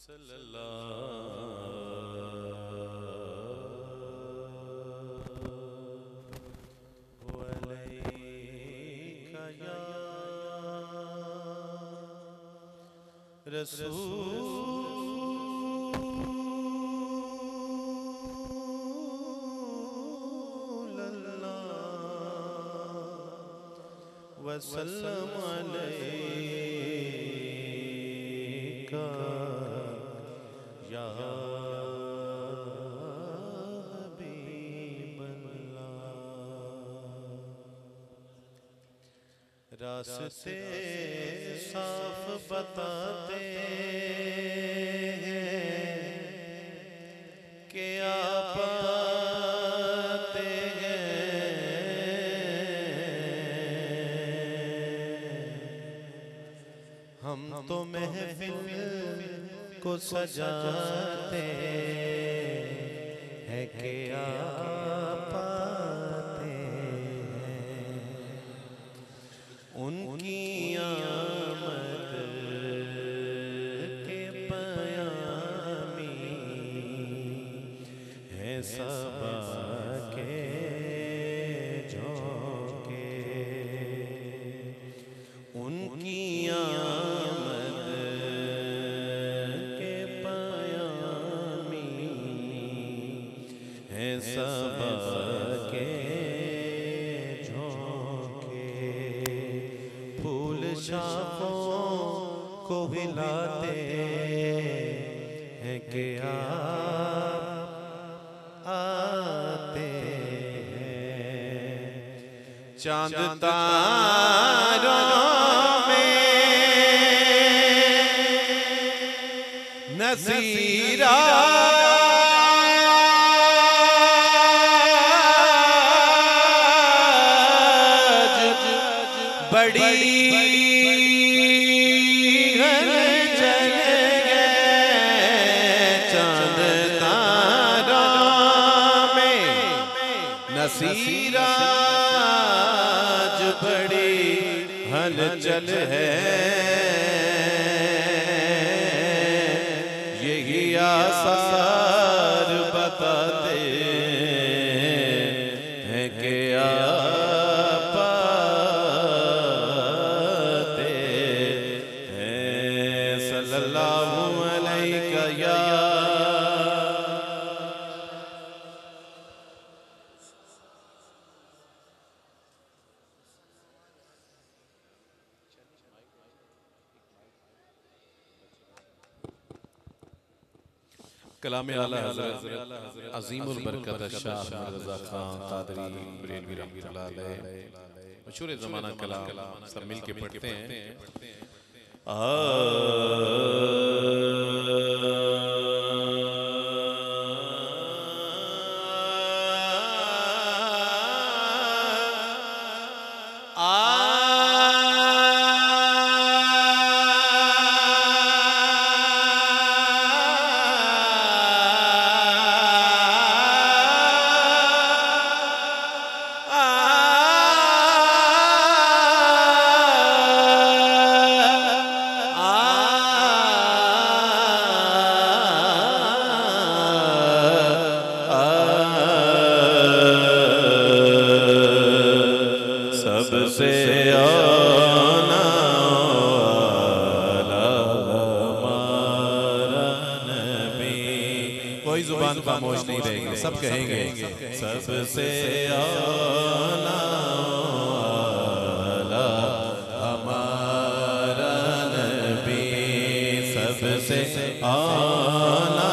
सल्लल्लाहु अलैका या रसूल अल्लाह वसल्लम अलैका या हबीब अल्लाह। रास्ते साफ बताते हैं कि आप आते हैं, हम तो महफिल को सजाते हैं कि आप आते हैं। उनकी आमद के पयामी है सबा के झोंके, उनकी आमद के पयामी है सबा के शाखों को हिलाते हैं कि आप आते हैं। चांद तारों में नज़ीरा बड़ी नसीराज बड़ी हलचल है, यही आसार बताते हैं कि आप आते हैं। सल्लल्लाहु अलैका या कलाम आला हज़रत अज़ीमुल बरकत शाह मिर्ज़ा खान क़ादरी बरेलवी रहमतुल्लाह अलैह मशहूर ज़माना कलाम सब मिल के पढ़ते हैं। सबसे आना हमारा नबी, कोई जुबान खामोश नहीं रहेगी, सब कहेंगे सबसे आना हमारा नबी, सबसे आना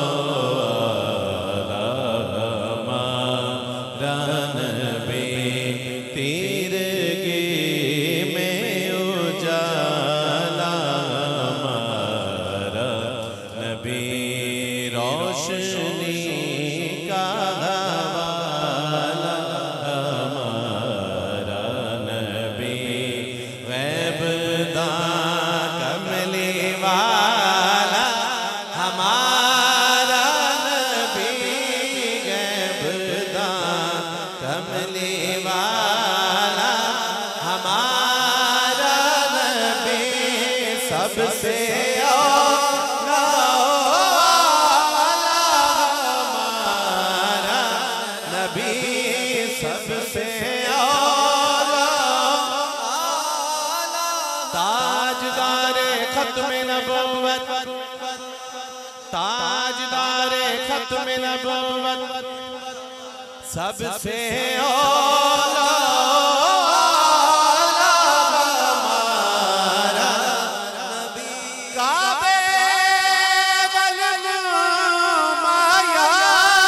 रोशनी का हवाला हमारा नबी, गैब दां कमली वाला हमारा नबी, गैब दां कमली वाला हमारा नबी, सबसे औला खत्म नबुव्वत ताजदारे खत्म नबुव्वत सबसे औला हमारा नबी काबे वल नुमाया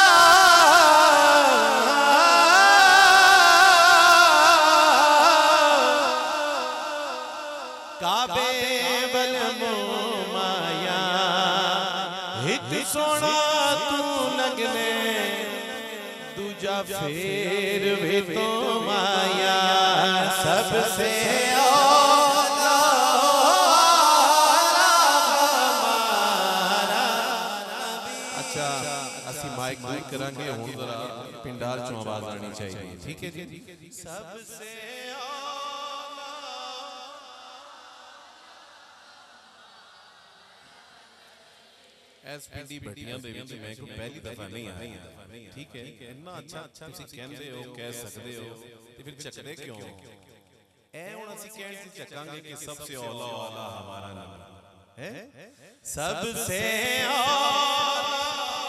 काबे वल नुमाया हित सोना तू लगने दूजा फेर भी तो माया सबसे औला हमारा नबी। अच्छा असी माइक दूर करांगे हुण जरा पिंडाल चों आवाज आनी चाहिए ठीक है जी सबसे एसपीडी भटियां दे विच मैं को पहली दफा नहीं आया ठीक है इतना अच्छा तुसी कहंदे हो कह सकदे हो ते फिर चकदे क्यों ए हुन असि कहण से चकांगे कि सबसे औला औला हमारा नाम है सबसे औला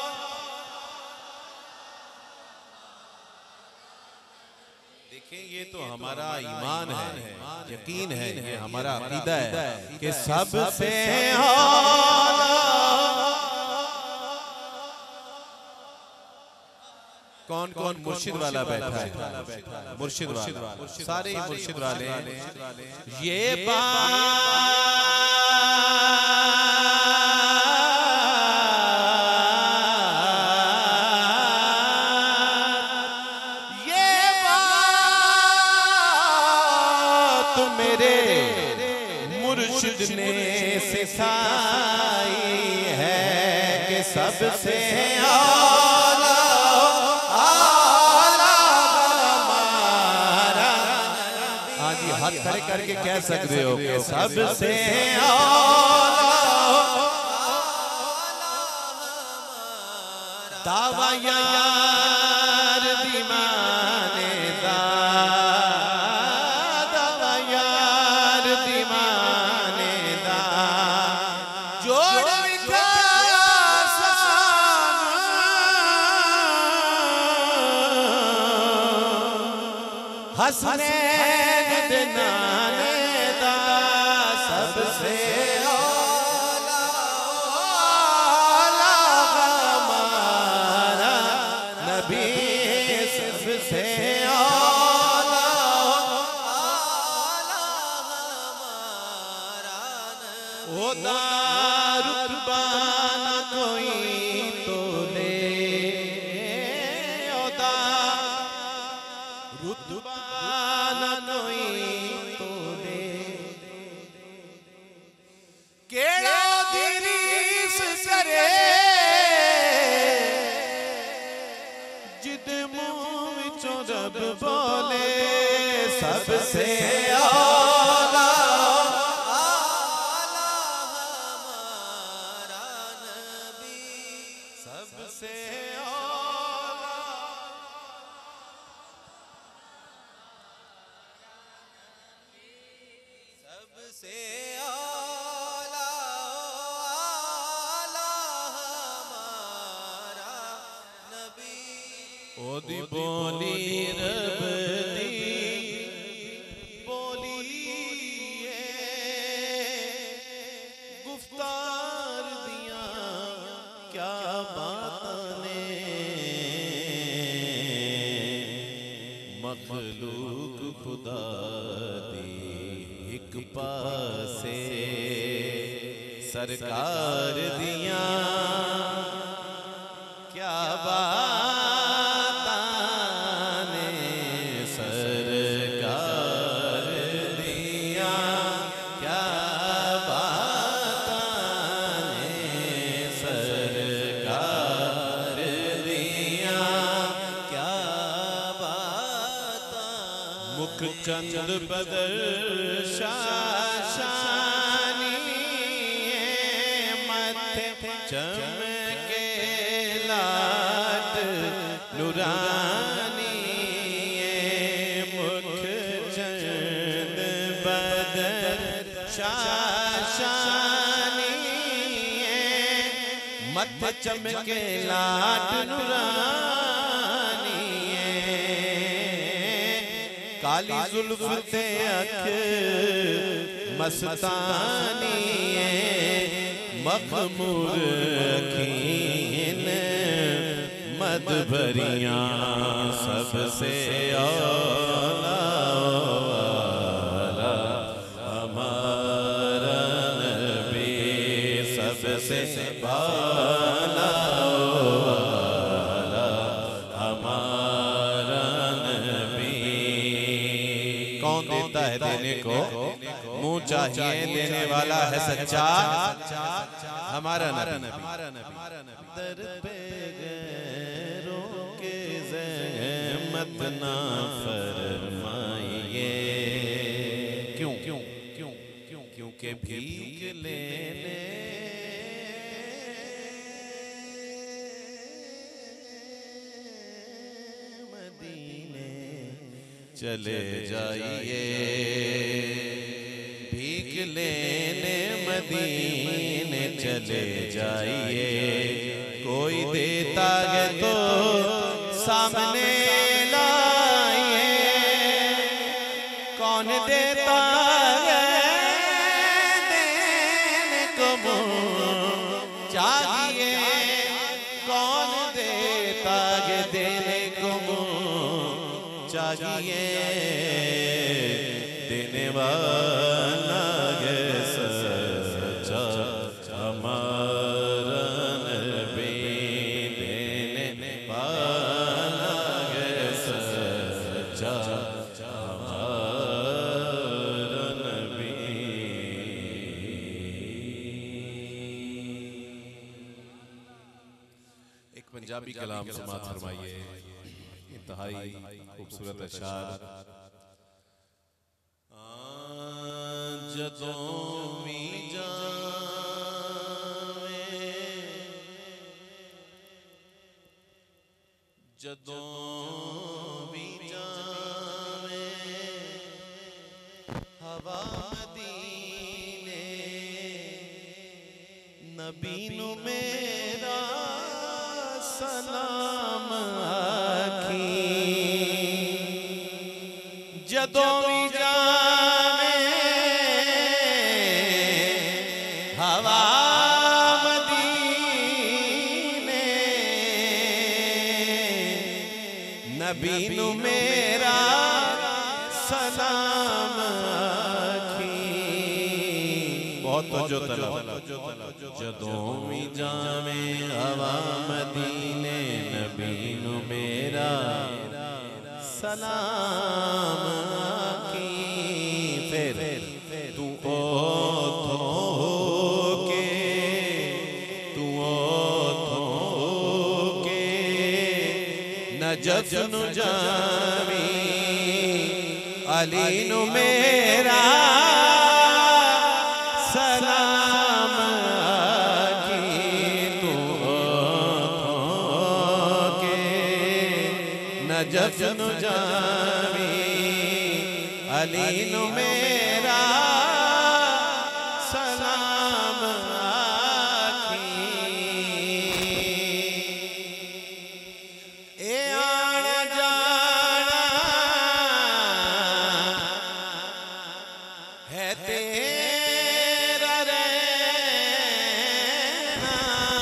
देखिए ये तो हमारा ईमान है यकीन है ये हमारा अकीदा है कि सबसे औला कौन कौन मुर्शिद वाला बैठा है मुर्शिद वाला सारे ही मुर्शिद वाले ये बात मेरे मुर्शिद ने सिखाई है कि सबसे हाथ खड़े करके कह सकते हो कि सबसे दावा यार दीवाने दावा यार दीवाने दा जोड़ हसने सबसे औला हमारा नबी सबसे औला हमारा नबी ओ रुतबा न कोई तो ले ओ रुतबा न कोई तो ले केड़ा दिरीस करे जिद मुंह विचों रब बोले सबसे औला हमारा नबी सबसे औला सबसे ओदी बोली रब दी बोली गुफ्तार दिया क्या बातने मखलूक खुदा दी एक पासे सरकार दिया क्या बात चंद बदर शाशानी मथे चमके लाट नूरानी मुख चंद बदर शाशानी मत चमके लाट नुरानी काली जुल्फ ते अख मस्तानी मखमूर खीन मद भरियां सबसे औला हमारा नबी सबसे बाला हमारा नबी। कौन देता है देने को, मुँह चाहिए देने वाला है सच्चा हमारा नबी। दर पे गैरों के ज़हमत ना फरमाइए। क्यों क्यों क्यों क्यों क्योंकि भीख लेने मदीने चले जाइए। भीख लेने मदीने चले जाइए। कोई देता है तो सामने लाइए। कौन देता है देने को मुँह चाहिए। कौन देता है देने को मुँह चाहिए। देने वाला है सच्चा हमारा नबी। देने वाला है सच्चा हमारा नबी। एक पंजाबी कलाम समाअत फरमाइए, इंतहाई खूबसूरत अशार। जदों भी जावे जदों भी जावे हवा मदीने नबी नू मेरा सलाम आखी। जदों भी हवा मदीने नबी नू मेरा सलाम आखी। बहुत जो तलब जदों भी जावे हवा मदीने नबी नू मेरा सलाम आखी। फिर तू नजफ नु जावी अली नु मेरा सलाम आखी। तू के नजफ नु जावी अली नु मेरा सलाम आखी। तेरा रहना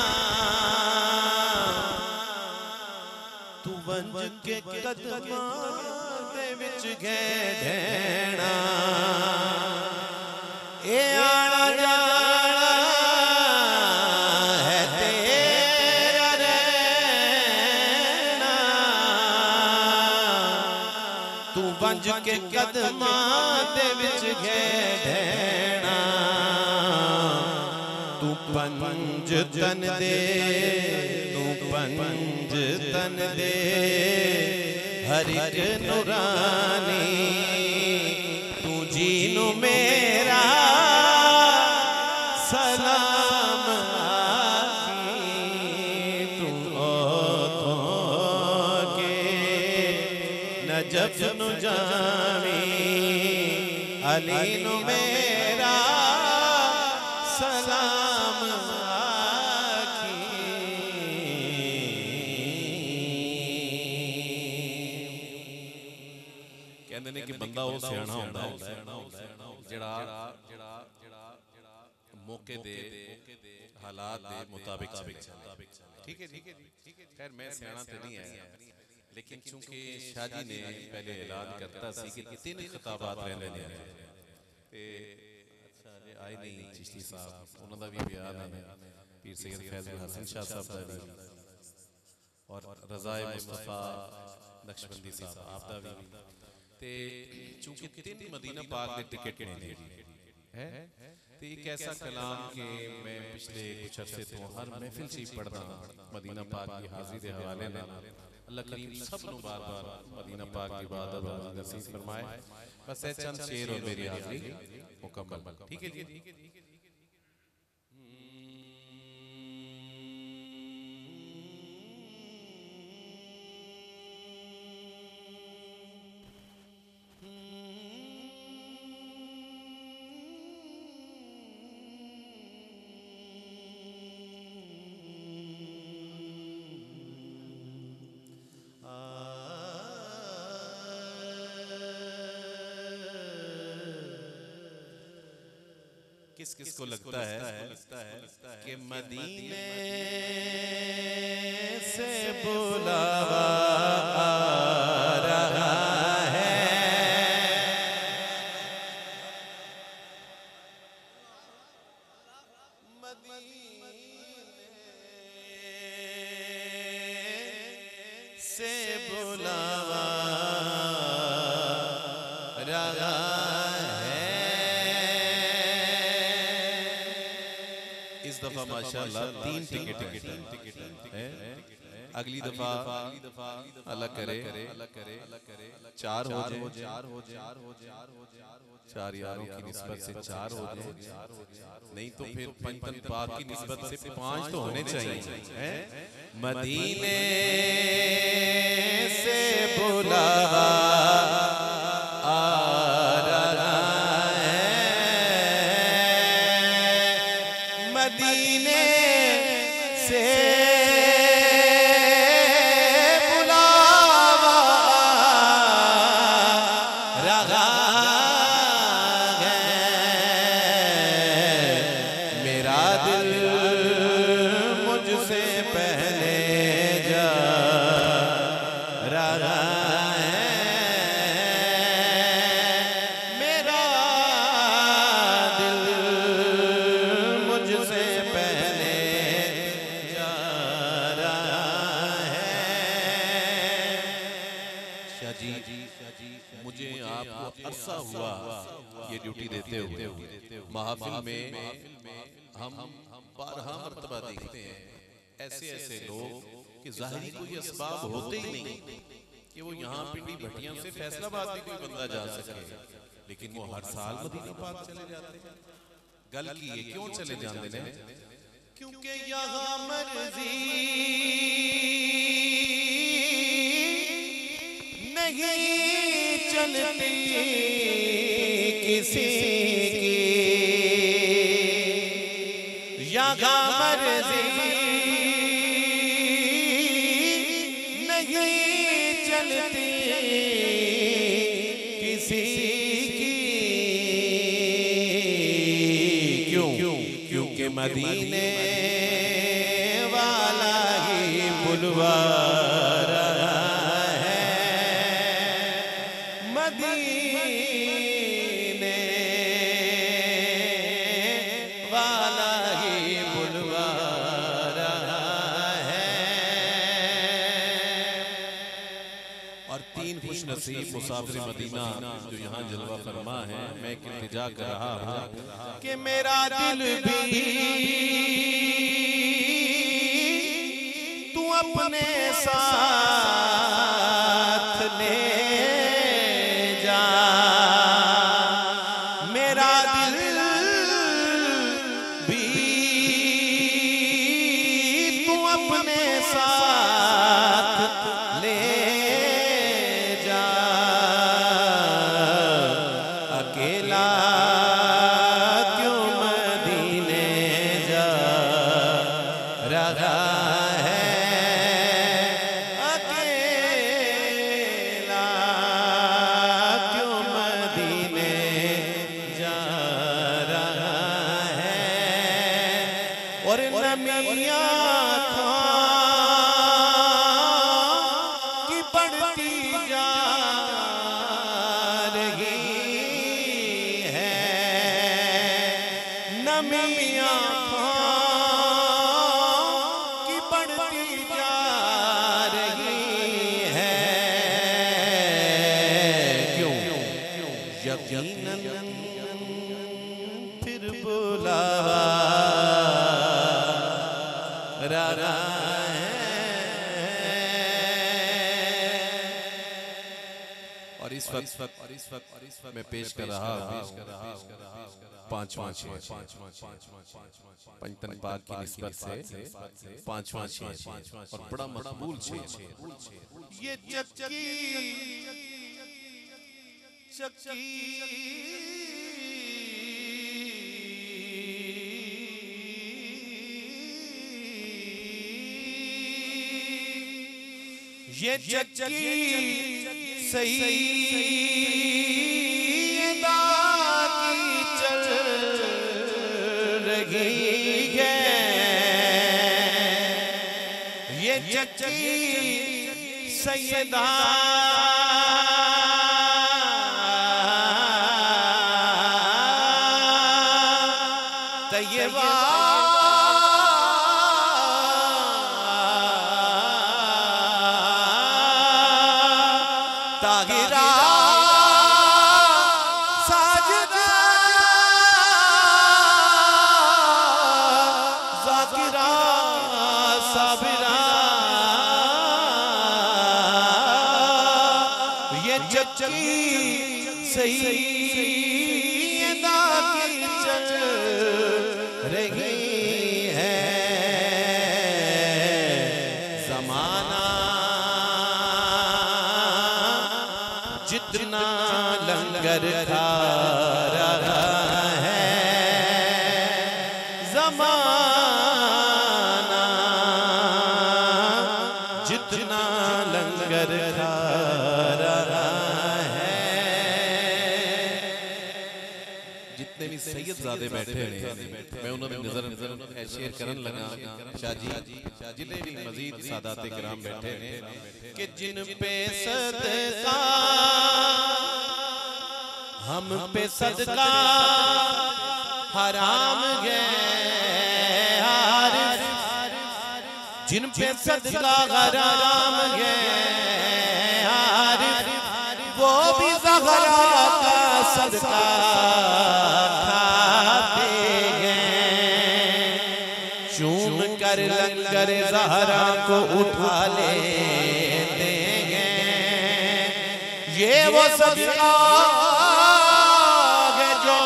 तू वंज के कदमां दे विच घेड़ना। ए आना जाना है तेरा रहना तू वंज के कदमां दे विच घेड़ना। तू पंज तन दे तू पंज तन दे हर एक नूरानी। तू जीनू मेरा सलाम आखी। तू के नजफ नु जावी अली नु मेरा सलाम आखी। कहते ने कि बंदा वो सियाना होता है जिहड़ा मौके दे हालात दे मुताबिक चलता। ठीक है जी। खैर मैं सियाना तो नहीं है, लेकिन चूंकि शाह जी ने पहले ऐलान करता सी कि 3 खिताबात रहने ने ते अच्छा जे आए नहीं चिश्ती साहब, उन्हां दा भी बयान है, पीर सैयद फैज़ुल हसन शाह साहब दा भी और रज़ाए मुस्तफ़ा नक्शबंदी साहब आप दा भी ते चूंकि 3 मदीना पाक दे टिकट ने है तो एक ऐसा कलाम के मैं पिछले कुछ अरसे तो हर महफिल से पढ़दा मदीना पाक की हाज़री के हवाले ने। अल्लाह करीम सब नु बार बार मदीना पाक की इबादत नसीब फरमाए। बस ऐ चंद शेर और मेरी हाज़री मुकम्मल। ठीक है जी। किस किस को लगता है कि मदीने से बुलावा आ रहा है, मदीने से बुलावा रहा दफा माशाअल्लाह 3 टिकट है। अगली दफा अलग करे 4 हो जाए, 4 यारों की निस्बत से 4 हो जाए, नहीं तो फिर पंचतन पाक की निस्बत से 5 तो होने चाहिए। मदीने से बुलावा मदीने से बुलावा रहा है, मेरा दिल मुझसे पहले जा रहा है, मेरा दिल मुझसे पहले जा रहा है। शाह जी मुझे आपको अरसा हुआ ये ड्यूटी देते हुए महफिल में हम बारहा मर्तबा देखते हैं ऐसे लोग कि ज़ाहिरी कोई असबाब होते ही नहीं कि वो यहाँ पिंडी भटियां से फैसलाबाद भी कोई बंदा जा सके, लेकिन वो हर साल मदीना पाक चले जाते हैं। गल की ये क्यों चले जाते हैं? क्योंकि यहाँ मर्जी नहीं चलती किसी की, यहाँ मर्जी नहीं चलती किसी की। क्योंकि मदीने वाला ही बुलवा रहा है, मदीने वाला ही बुलवा रहा है। और 3 खुश नसीब मुसाफिर मदीना जो यहाँ जलवा फरमा है, मैं इल्तिजा कर रहा हूँ कि मेरा दिल भी तू अपने साथ ले जा, मेरा दिल भी तू अपने साथ ले जा, अकेला क्यों मदीने जा रहा है, अकेला की बढ़ती जा रही है, नमी आँखों की बढ़ती जा रही है। क्यों? यकीनन फिर बुलावा रहा है। और इस वक्त मैं पेश कर रहा पांचवां पंचतन पाक की निस्बत से पांचवां और बड़ा मकबूल शेर। ये चक्की ये चक्की सईदा की चल रही है। ये चक्की सईदा तैयबा ताहिरा साजिदा ज़ाकिरा साबिरा, ये चक्की सईदा की चल रही है। ज़माना जितना लंगर खा रहा है, ज़माना जितना लंगर खा रहा है। जितने भी सैयदजादे बैठे हैं मैं उन्होंने नजर शेयर करन लगा शाहजी जितने भी मजीद सादात किराम बैठे हैं कि जिन पे सदका हम पे सदका हराम गए, जिन पे सदका हराम गए, वो भी ज़हरा का सदका खाते हैं। चूम कर लंगर ज़हरा को उठा लेते हैं। ये वो सदका है जो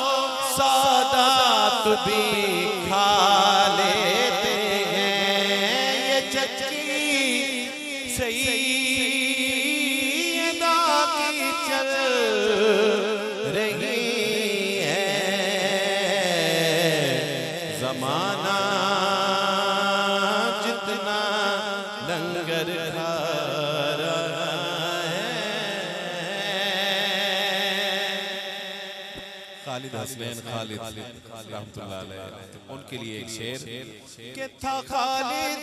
सादात भी खा लेते हैं। ये चक्की सईदा की चल रही है। ज़माना जितना लंगर खा रहा है। खालिद हसनैन खालिद रहमतुल्लाह अलैह उनके लिए एक शेर कि था खालिद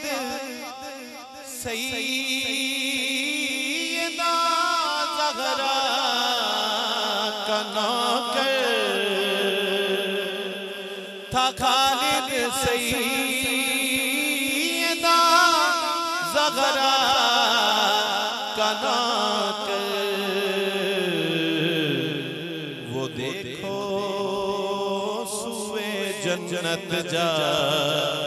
सईदा ज़हरा का नौकर, था खालिद सईदा ज़हरा का नौकर। वो देखो सुए जन्नत जा